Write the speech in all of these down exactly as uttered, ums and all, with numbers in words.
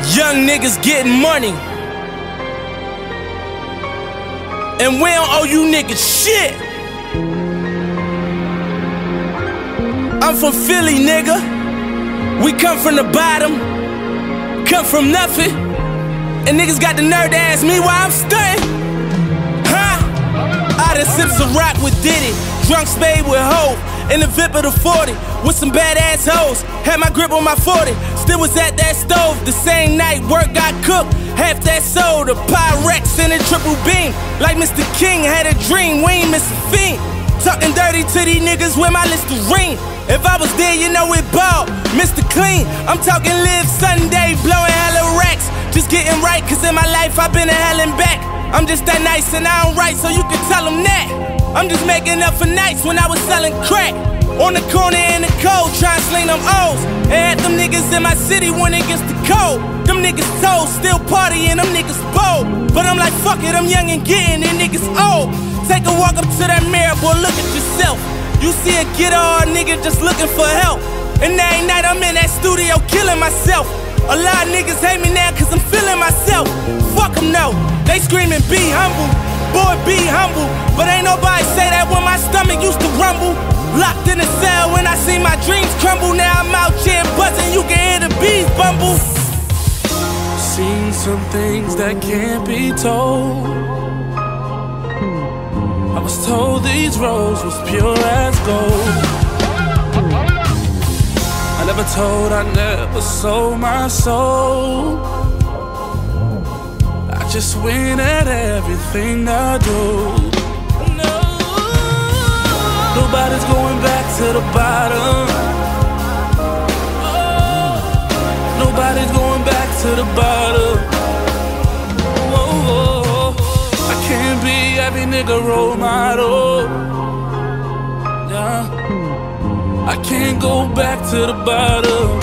Young niggas getting money, and we don't owe you niggas shit. I'm from Philly, nigga. We come from the bottom, come from nothing, and niggas got the nerve to ask me why I'm stunting. Huh? I done sipped some rock with Diddy, drunk spade with Hov, in the V I P of the forty, with some badass hoes. Had my grip on my forty, still was at that stove. The same night work got cooked, half that sold. A Pyrex in a triple beam, like Mister King had a dream. We ain't miss a fiend, talking dirty to these niggas with my Listerine. If I was there, you know it ball, Mister Clean. I'm talking live Sunday, blowing hella racks, just getting right, cause in my life I've been to hell and back. I'm just that nice and I don't write, so you can tell them that. I'm just making up for nights when I was selling crack on the corner in the cold, trying to sling them O's. And had them niggas in my city when it gets too cold. Them niggas told, still partying, them niggas bold. But I'm like, fuck it, I'm young and getting it, niggas old. Take a walk up to that mirror, boy, look at yourself. You see a get hard nigga just looking for help. And every night I'm in that studio killing myself. A lot of niggas hate me now cause I'm feeling myself. Fuck them no, they screaming be humble, boy be humble. But ain't nobody say that when my stomach used to rumble. Locked in a cell when I see my dreams crumble. Now I'm out here buzzing, you can hear the bees bumble. Seen some things that can't be told. I was told these roads was pure as gold. I never told, I never sold my soul. I just win at everything I do. Nobody's going back to the bottom. Nobody's going back to the bottom. Whoa, whoa. I can't be every nigga role model. Yeah. I can't go back to the bottom.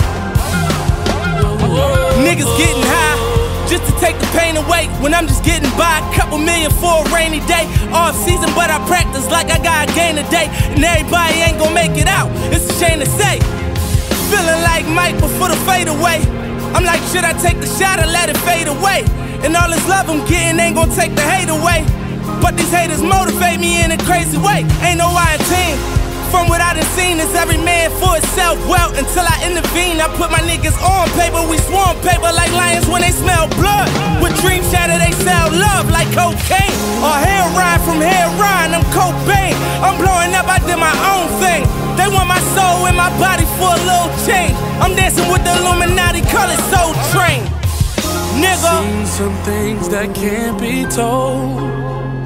Whoa. Niggas getting high just to take the pain away, when I'm just getting by. A couple million for a rainy day. Off season, but I practice like I got a game today. And everybody ain't gonna make it out, it's a shame to say. Feeling like Mike before the fade away. I'm like, should I take the shot or let it fade away? And all this love I'm getting ain't gonna take the hate away. But these haters motivate me in a crazy way. Ain't no I team. From what I done seen, it's every man for itself. Well, until I intervene, I put my niggas on paper. We swarm paper like lions when they smell blood. With dreams shattered, they sell love like cocaine. Or heroin from heroin, I'm Cobain. I'm blowing up, I did my own thing. They want my soul in my body for a little change. I'm dancing with the Illuminati, call it Soul Train. Nigga. Seen some things that can't be told.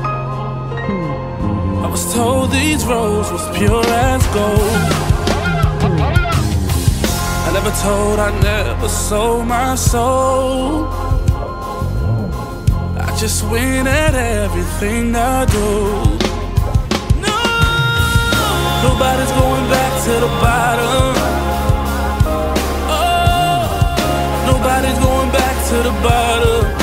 I was told these roads was pure as gold. I never told, I never sold my soul. I just win at everything I do. No, nobody's going back to the bottom. Oh, nobody's going back to the bottom.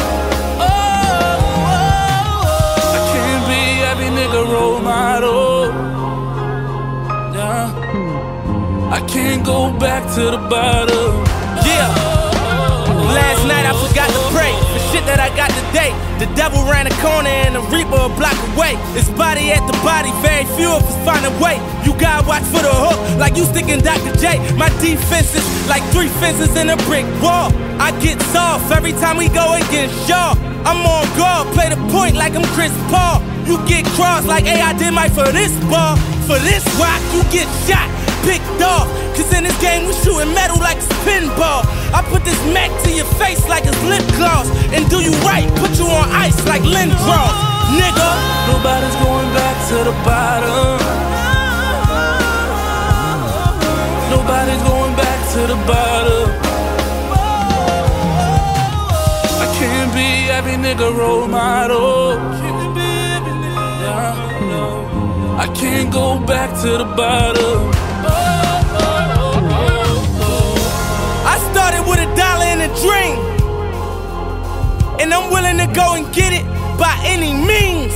Nigga role model. Yeah. I can't go back to the bottom. Yeah. Last night I forgot to pray for shit that I got today. The devil ran a corner and the reaper a block away. It's body at the body, very few of us find a way. You gotta watch for the hook, like you sticking Doctor J. My defense is like three fences in a brick wall. I get soft every time we go against y'all. I'm on guard, play the point like I'm Chris Paul. You get crossed like, hey, I did my for this ball. For this rock, you get shot, picked off. Cause in this game, we shooting metal like it's pinball. I put this Mac to your face like it's lip gloss. And do you right, put you on ice like Lindros. Nigga. Nobody's going back to the bottom. Nobody's going back to the bottom. I can't be every nigga role model. I can't go back to the bottom. I started with a dollar and a dream, and I'm willing to go and get it by any means.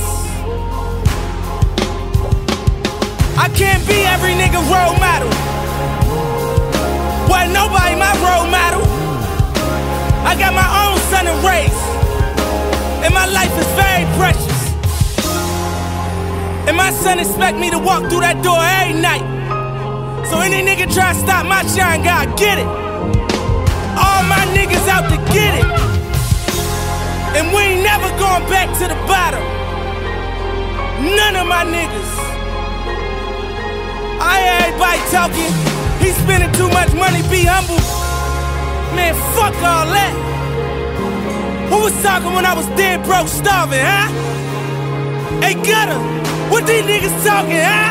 I can't be every nigga role model. Boy, nobody my role model. I got my and my life is very precious. And my son expect me to walk through that door every night. So any nigga try to stop my shine, God, get it. All my niggas out to get it. And we ain't never going back to the bottom. None of my niggas. I hear everybody talking, he spending too much money, be humble. Man, fuck all that. Who was talking when I was dead broke starving, huh? Hey Gutter, what these niggas talking, huh?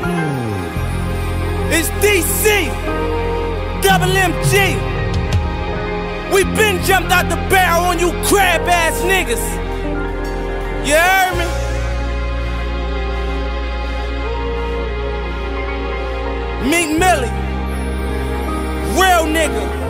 It's D C, double M G. We been jumped out the barrel on you crab ass niggas. You heard me? Meek Millie, real nigga.